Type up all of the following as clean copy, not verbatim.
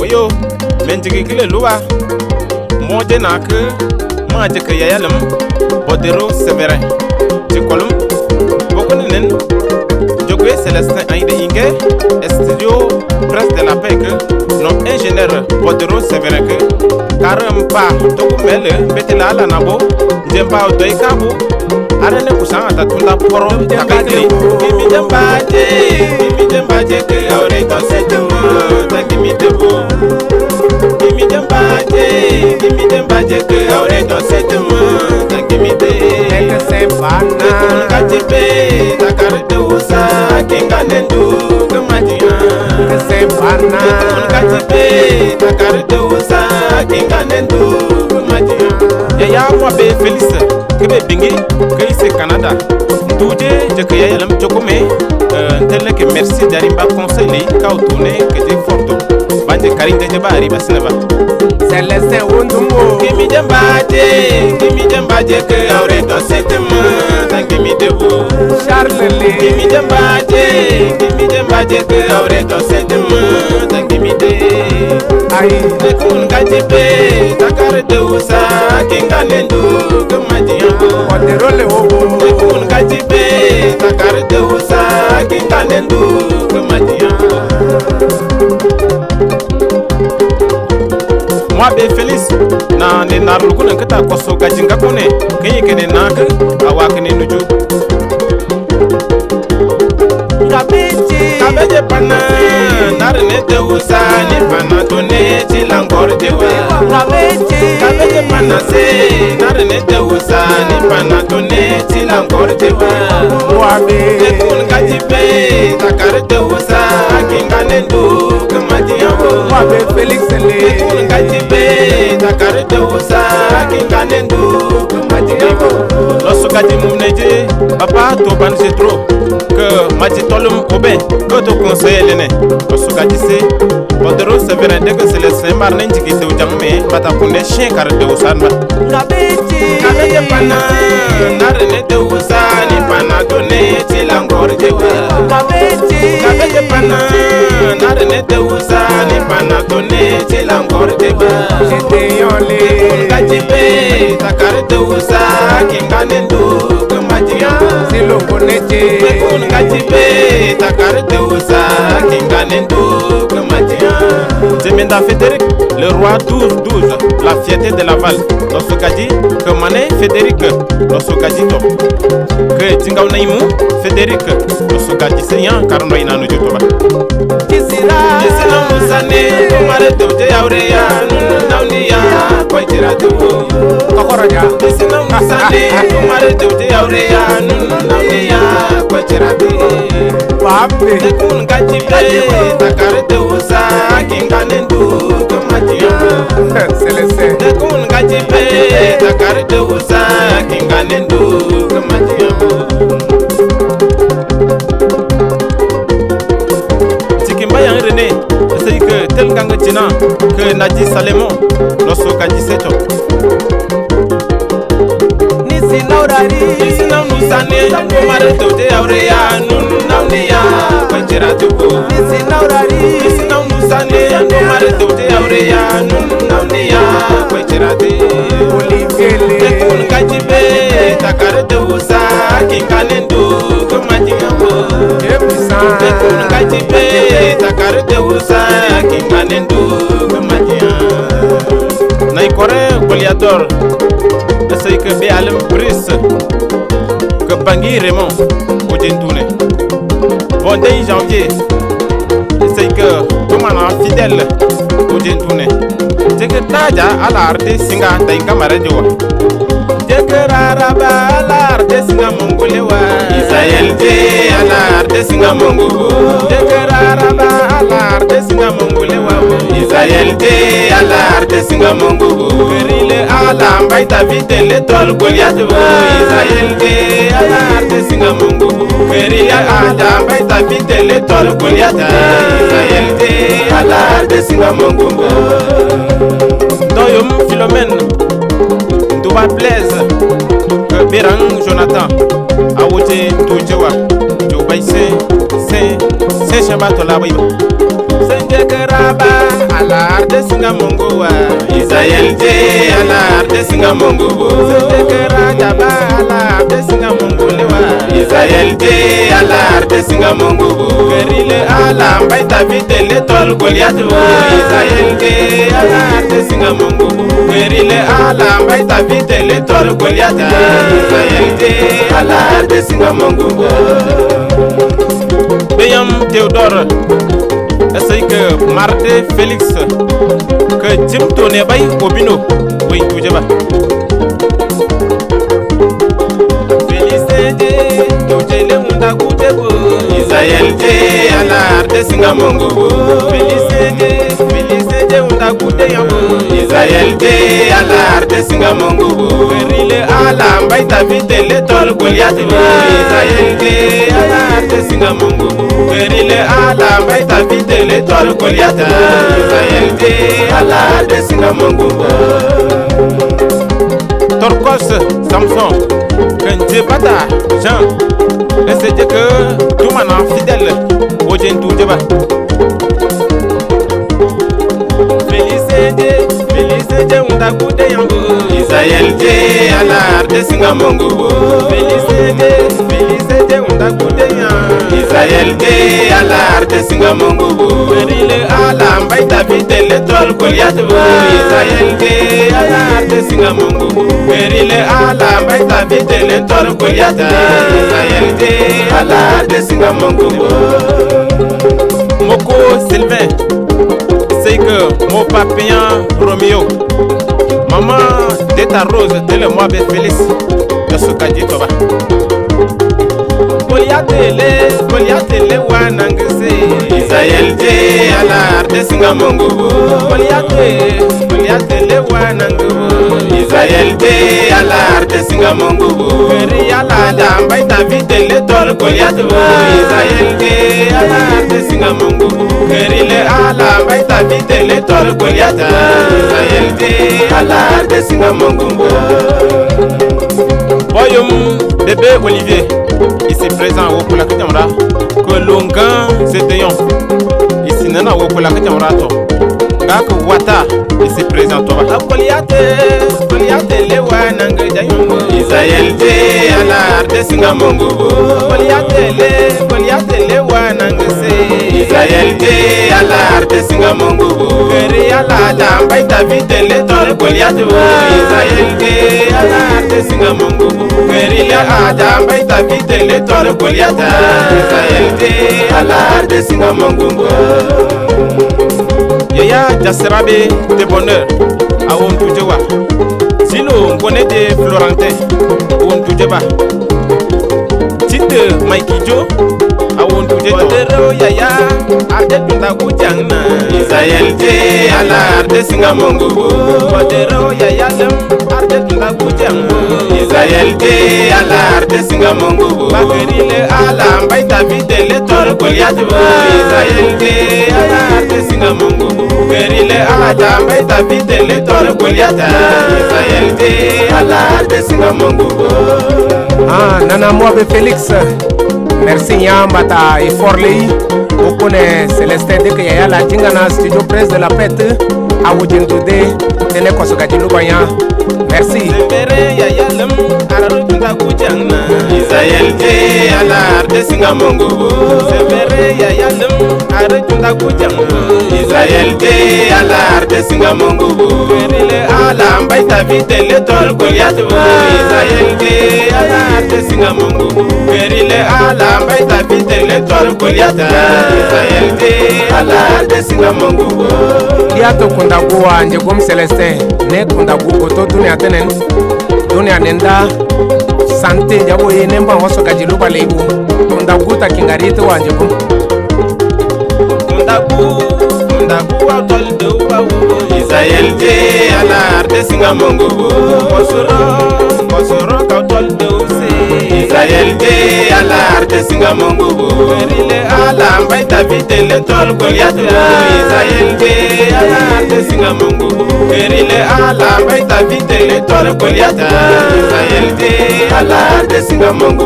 yo menjigi kile luwa mode nak maje ke yayalam Bodero Severin Tikolum Bokoninen Jogwe Célestin Aïde Inge Studio Presse de la Paix non ingénieur Bodero Severin Karampa Tokumele Betela la Nabo Jemba Odoy Kabu Arane Kusan Tatunda Poro Takakli Kimi Jambaje ke aure to setu Takimi Debo Kimi Jambaje ke aure to setu Takimi De Eka Sempana Kajipe Takarite Usa Kinga Nendu Kemajian Eka Sempana Kajipe Takarite Usa Kinga Nendu Kemajian Yaya Wabe Félix Kebe Bingi Keise Canada Douje Jekaya Yalam Jokome tel que merci d'arimba conseiller ka tourner que des photos bande Karim de Jabari basnaba Célestin Wondumbo Kimi Jambaje que aure to setema tangimi debu Charles Le Kimi Jambaje que aure to setema tangimi de ai de kun gajipe takar de usa kinga nendu kamajian Bodero Wobo de kun gajipe takar de usa kinga nendu kamajian moi be Félix na ne narul kunan kata koso gajinga kone kenye kene nak awakene nuju kabeje pana narne de usani pana tone tilangor dewa kabeje pana se narne de usani pana tone tilangor dewa wabe kun kajipe takar de usa kinga nendu kamajian wabe Félix Le kun kajipe takar de usa kinga nendu kamajian loso gaji mumneje papa to ban jetro que mati tolum obe que to conseiller ne loso gaji se Bodero Severin de que c'est le sembar nenji ki te ujangme bata kunde chien kar de usanba kabeje pana narne de usani pana done tilangor dewa kabeje pana narne de usani pana done tilangor dewa jete yole gajipe takar de usa kinga nendu kemajian silo koneje kun gajipe takar de usa kinga nendu kemajian Zemenda Frédéric le roi 12 la fierté de Laval lorsque gaji que mané Frédéric lorsque gaji to que tingaw naimu Frédéric lorsque gaji seyan karno ina no jotoba kisira musane mare dote aureya naunia kwaitira tu kokoroja kisina musane mare dote aureya naunia kwaitira tu pape kun gaji pe takar de usa kinga nendu kamajian Célestin kun gaji pe takar de usa kinga nendu kamajian Tikimbayan René c'est que tel gang tina que Nadi Salemo loso gaji seto nisi nausane mare dote aureya naunia kwaitira tu nisi nausane mare dote aureya naunia kwaitira tu olivele kun gajibe takar de usa kinga nendu kamajian kun gajibe takar de usa kinga nendu kamajian nay kore Goliathor c'est que be alam Brice que Bangui Raymond Odentune bon dès janvier c'est que comme un fidèle Odentune c'est que taja ala arte singa tay kamara jowa Jekeraraba ala arte singa mongolewa Israël de ala arte singa mongo Jekeraraba ala arte singa mongolewa Israël de ala arte singa mongo Kerile ala mbaita vite le tol Goliath Israël de ala arte singa mongo Kerile ala mbaita vite le tol Goliath Israël de ala arte singa mongo Doyom Philomène Touba Blaise Berang Jonathan Awote Toujewa Joubaïse C'est Chambato la Bible Senjekeraba ala arde singa mongo wa Israel te ala arde singa mongo bo Sekera jaba ala arde singa mongo le wa Israel te ala arde singa mongo bo Gerile ala mbaita vite le tol Goliath bo Israel te ala arde singa mongo bo Gerile ala mbaita vite le tol Goliath Israel te ala arde singa mongo bo Beyam Théodore essaye que Martin Félix que Jim Tone bay Obino oui tout ba Félicité Tujele munda kutebo Israel te ala arde singa mongo Félicité munda kute yambo Israel te ala arde singa mongo Gerile ala mbaita vite le tol Goliath Israel te ala arde singa mongo Gerile ala mbaita vite le tol Goliath Israel te ala arde singa mongo Torkos Samson Kenje Bata Jean c'est que tout maintenant fidèle au Gentou Djeba Félicité Munda Koude Yambo Israel te ala arde singa mongo Félicité Munda Koude Yambo Israel te ala arde singa mongo Gerile ala mbaita vite le tol Goliath Israel te ala arde singa mongo Gerile ala mbaita vite le tol Goliath Israel te ala arde singa mongo Moko Sylvain c'est que mon papillon Romeo maman de ta rose de le mois Félix de ce kadji toba Goliath le wanangse Israel te ala arde singa mongo Goliath le wanango Israel te ala arde singa mongo Geri ala da mbaita vite le tol Goliath Israel te ala arde singa mongo Geri le ala mbaita vite le tol Goliath Israel te ala arde singa mongo Boyum bébé Olivier ici présent au pour la Katamra que Longan c'était ici nana au pour la Katamra to Gak Wata ici présent toi Goliath le wananga jayongo Israel te ala arde singa mongo Goliath le wananga se Israel te ala arde singa mongo Geri ala da mbaita vite le tol Goliath Israel te ala arde singa mongo Geri ala da mbaita vite le tol Goliath Israel te ala arde singa mongo Yaya Jasserabe de bonheur à Ontoujewa Silo Ngone de Florentin Ontoujewa Tite Mikey Joe à Ontoujewa Odero Yaya Arde Tunda Kujangna Israel te ala arde singa mongo Odero Yaya lem Arde Tunda Kujangna Israel te ala arde singa mongo Bakerile ala mbaita vite le tol Goliath Israel te ala arde singa mongo Gerile ala da mbaita vite le tol Goliath Israel te ala arde singa mongo Nana Moabe Félix merci Yambata et Forley on connaît Célestin de que yaya la tingana studio presse de la fête à Wojentoude tene kosogaji lubanya merci Sebere yaya lem araru tunda kujangna Israel te ala arde singa mongo Sebere yaya lem araru tunda kujangna Israel te ala arde singa mongo Gerile ala mbaita vite le tol Goliath Israel te ala arde singa mongo Gerile ala mbaita vite le tol Goliath Israel te ala arde singa mongo Diato kundagu anje gom Celestin ne kundagu goto dunia tenen dunia nenda sante jabo ye nemba waso kajiluba leibu kundagu ta kingarito wanje gom kundagu wa tol de wa Israel te ala arde singa mongo Kosoro ka tol de Israel te ala arde singa mongo Gerile ala mbaita vite le tol Goliath Israel te ala arde singa mongo Gerile ala mbaita vite le tol Goliath Israel te ala arde singa mongo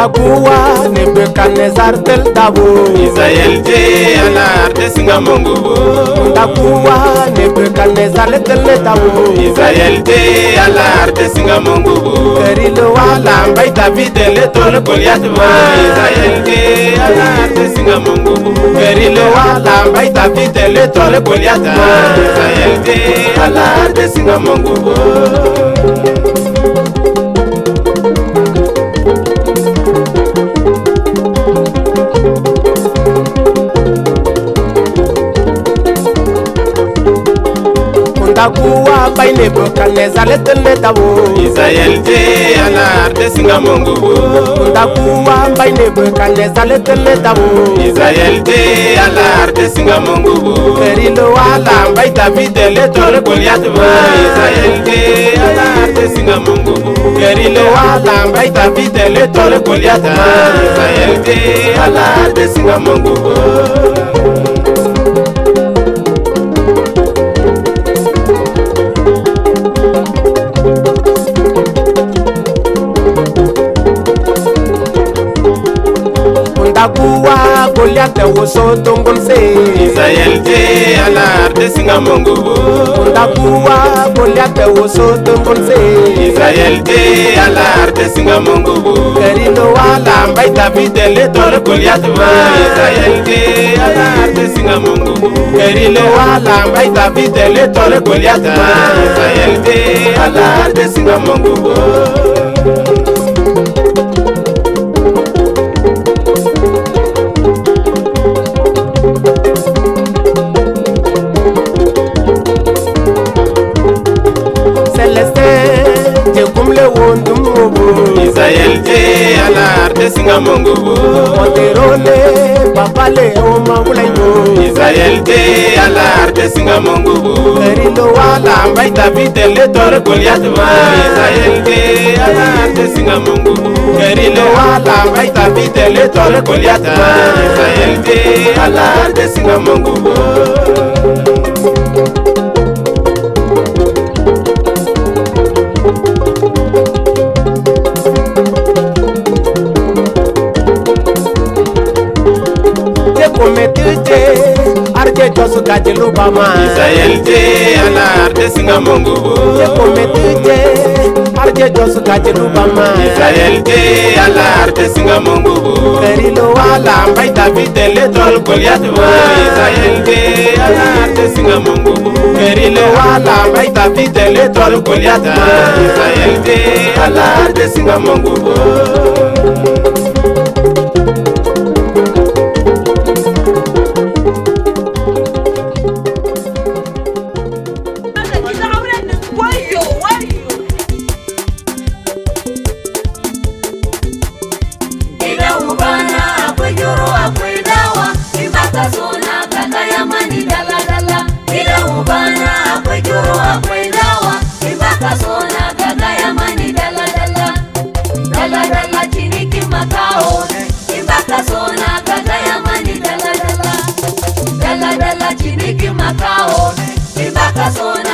Ndakuwa Nebukadnezar tel tabo Israel te ala arte singa mongubo Ndakuwa Nebukadnezar tel tabo Israel te ala arte singa mongubo Kerilo wala mbai David le tole Goliath ma Israel te ala arte singa mongubo Kerilo wala mbai David le tole Goliath ma Israel te ala arte singa mongubo Ndakuwa bai Nebukadnezar tel tabo Israel te ala arte singa mongubo Ndakuwa bai Nebukadnezar tel tabo Israel te ala arte singa mongubo Kerilo wala mbai David le tole Goliath ma Israel te ala arte singa mongubo Kerilo wala mbai David le tole Goliath ma Israel te ala arte singa mongubo Ndakuwa Goliath woso tongonse Israel te ala arte singa mongubo Ndakuwa Goliath woso tongonse Israel te ala arte singa mongubo Kerilo wala mbai David le tole Goliath ma Israel te ala arte singa mongubo Kerilo wala mbai David le tole Goliath ma Israel te ala arte singa mongubo Israel te ala arte singa mongubo Oterole papale o mangulayo Israel te ala arte singa mongubo Kerilo wala mbai David le tole Goliath ma Israel te ala arte singa mongubo Kerilo wala mbai David le tole Goliath ma Israel te ala arte singa mongubo Arje josu kajelu bama Israel te ala arte singa mongubo Arje josu kajelu bama Israel te ala arte singa mongubo Kerilo wala mbai David le tole Goliath ma Israel te ala arte singa mongubo Kerilo wala mbai David le tole Goliath ma Israel te ala arte singa mongubo Dala dala chini ki makao, ibaka sona.